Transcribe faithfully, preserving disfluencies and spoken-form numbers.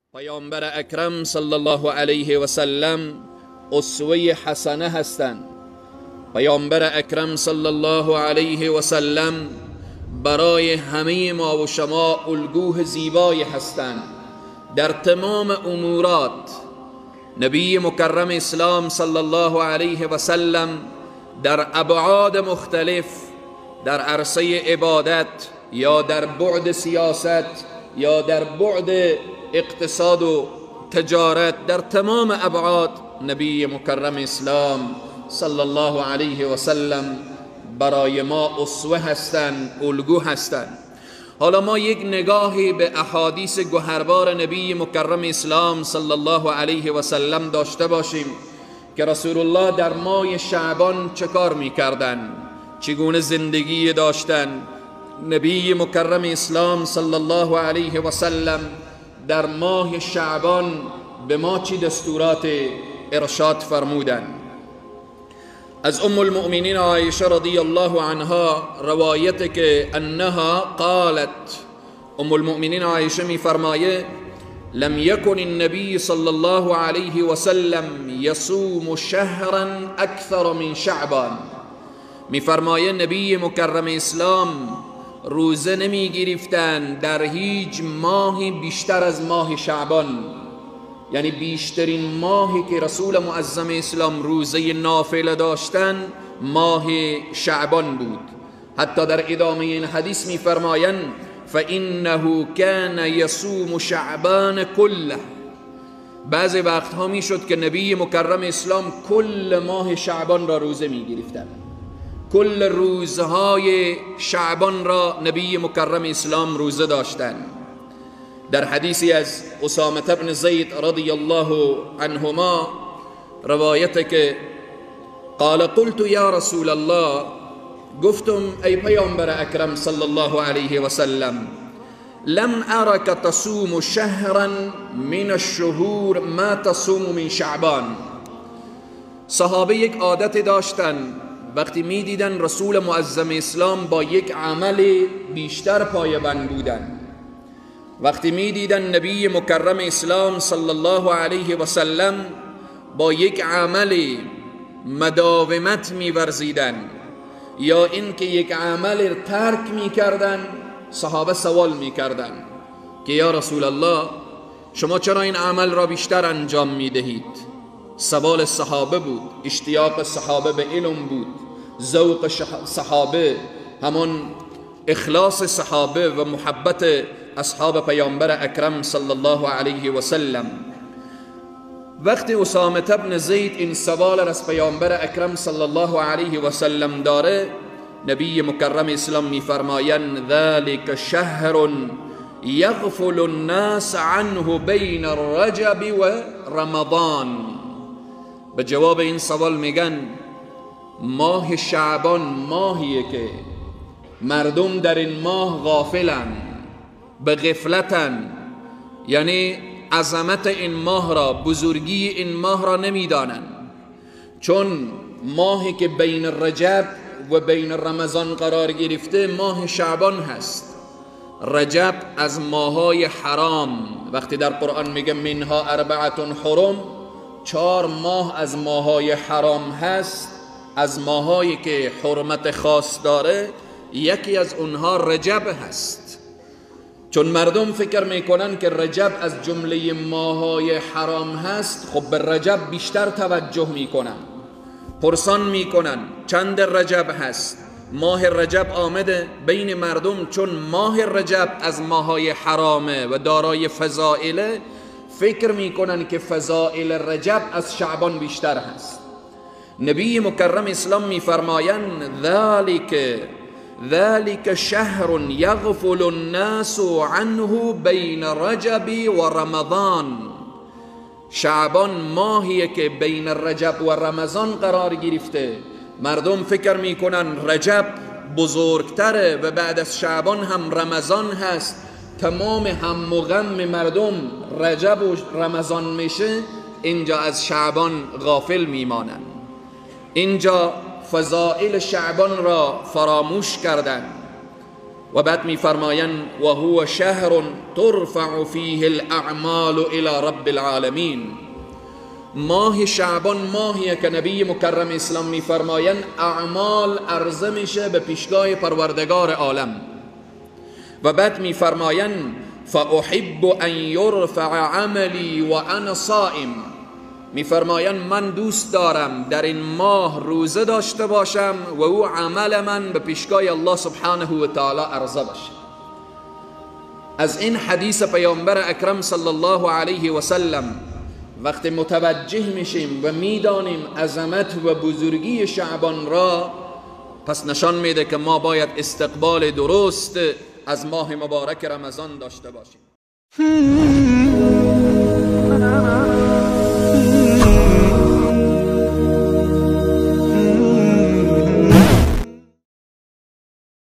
پیامبر اکرم صلی الله علیه و سلم اسوه حسنه هستند. پیامبر اکرم صلی الله علیه و سلم برای همه ما و شما الگوی زیبایی هستند در تمام امورات. نبی مکرم اسلام صلی الله علیه و سلم در ابعاد مختلف، در عرصه عبادت یا در بعد سیاست یا در بعد اقتصاد و تجارت، در تمام ابعاد نبی مکرم اسلام صلی الله علیه و سلم برای ما اسوه هستند، الگو هستند. حالا ما یک نگاهی به احادیث گوهربار نبی مکرم اسلام صلی الله علیه و سلم داشته باشیم که رسول الله در ماه شعبان چه کار میکردن، چگونه زندگی داشتن. نبی مکرم اسلام صلی الله علیه و سلم در ماه شعبان به ما چی دستورات ارشاد فرمودن؟ از ام المؤمنین عایشه رضی الله عنها روایت که انها قالت، ام المؤمنین عایشه می فرمایه لم يكن النبي صلی الله علیه و سلم يصوم شهرا اکثر من شعبان. می فرمایه نبی مکرم اسلام روزه نمی گرفتن در هیچ ماهی بیشتر از ماه شعبان، یعنی بیشترین ماهی که رسول معظم اسلام روزه نافله داشتن ماه شعبان بود. حتی در ادامه این حدیث می فرمایند فإنه كان يصوم شعبان كله. بعضی وقتها می شد که نبی مکرم اسلام کل ماه شعبان را روزه می گرفتن، کل روزهای شعبان را نبی مکرم اسلام روزه داشتند. در حدیثی از اسامه بن زید رضی الله عنهما روایت که قال قلت یا رسول الله، گفتم ای پیامبر اکرم صلی الله علیه و سلم لم ارک تصوم شهرا من الشهور ما تصوم من شعبان. صحابه یک عادت داشتن، وقتی می دیدن رسول معظم اسلام با یک عمل بیشتر پایبند بودن، وقتی می دیدن نبی مکرم اسلام صلی الله علیه و سلم با یک عمل مداومت می ورزیدن یا اینکه یک عمل ترک می کردن، صحابه سوال می کردن که یا رسول الله شما چرا این عمل را بیشتر انجام می دهید؟ سوال صحابه بود، اشتیاق صحابه به علم بود، ذوق صحابه، همون اخلاص صحابه و محبت اصحاب پیامبر اکرم صلی الله علیه و سلم. وقتی اسامه بن زید این سوال از پیامبر اکرم صلی الله علیه و سلم داره، نبی مکرم اسلام میفرمایند ذلك شهر یغفل الناس عنه بین الرجب و رمضان. به جواب این سوال میگن ماه شعبان ماهیه که مردم در این ماه غافلن، به غفلتن، یعنی عظمت این ماه را، بزرگی این ماه را نمیدانن. چون ماهی که بین رجب و بین رمضان قرار گرفته ماه شعبان هست. رجب از ماهای حرام، وقتی در قرآن میگه منها اربعة حرم، چهار ماه از ماهای حرام هست، از ماهایی که حرمت خاص داره یکی از اونها رجب هست. چون مردم فکر میکنن که رجب از جمله ماهای حرام هست، خب به رجب بیشتر توجه میکنن، پرسان میکنن چند رجب هست. ماه رجب آمده بین مردم، چون ماه رجب از ماهای حرامه و دارای فضائله، فکر میکنن که فضائل رجب از شعبان بیشتر هست. نبی مکرم اسلام میفرمایند ذالک ذلك شهر يغفل الناس عنه بین رجب و رمضان. شعبان ماهیه که بین رجب و رمضان قرار گرفته. مردم فکر میکنن رجب بزرگتره و بعد از شعبان هم رمضان هست، تمام هم و غم مردم رجب و رمضان میشه، اینجا از شعبان غافل میمانن، اینجا فضائل شعبان را فراموش کردن. و بعد میفرمایند و هو شهر ترفع فیه الاعمال الى رب العالمین. ماه شعبان ماهیه که نبی مکرم اسلام میفرمایند اعمال عرضه میشه به پیشگاه پروردگار عالم. و بعد میفرمایند فاحب ان یرفع عملی و انا صائم. میفرمایند من دوست دارم در این ماه روزه داشته باشم و او عمل من به پیشگاه الله سبحانه و تعالی عرضه بشه. از این حدیث پیامبر اکرم صلی الله علیه و سلم وقتی متوجه میشیم و میدانیم عظمت و بزرگی شعبان را، پس نشان میده که ما باید استقبال درست از ماه مبارک رمضان داشته باشیم.